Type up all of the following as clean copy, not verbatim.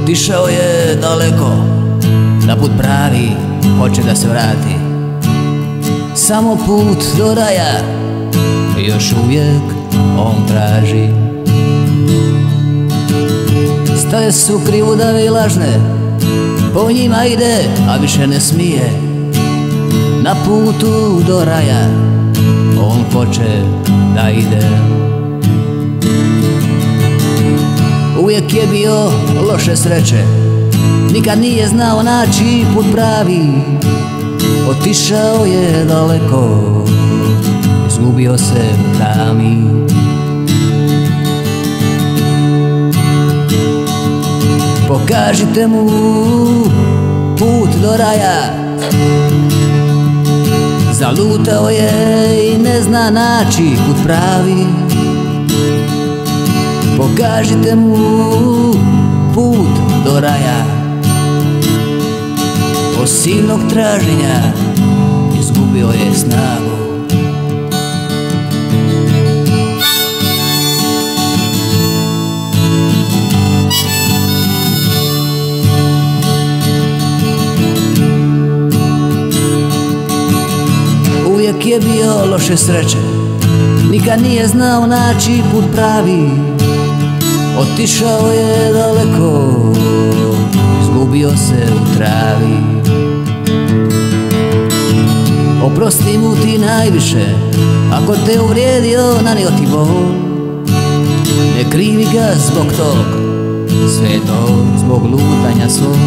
Otišao je daleko, na put pravi, hoće da se vrati. Samo put do raja još uvijek on traži. Staje su krivudave i lažne, po njima ide, a više ne smije. Na putu do raja on hoće da ide. Uvijek je bio loše sreće, nikad nije znao naći put pravi. Otišao je daleko, izgubio se u tami. Pokažite mu put do raja, zalutao je i ne zna naći put pravi. Pokažite mu put do raja, od silnog traženja izgubio je snagu. Uvijek je bio loše sreće, nikad nije znao naći put pravi. Otišao je daleko, izgubio se u travi. Oprosti mu ti najviše, ako te uvrijedio, nanio ti bol. Ne krivi ga zbog tog, sve to zbog lutanja svog.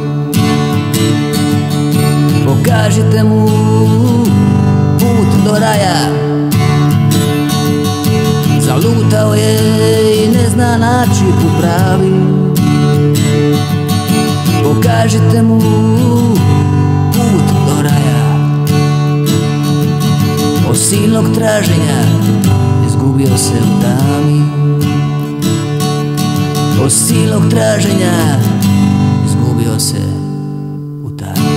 Pokažite mu put do raja, zalutao je i ne zna naći put pravi. Pokažite mu put do raja, od silnog traženja izgubio se u tami. Od silnog traženja izgubio se u tami.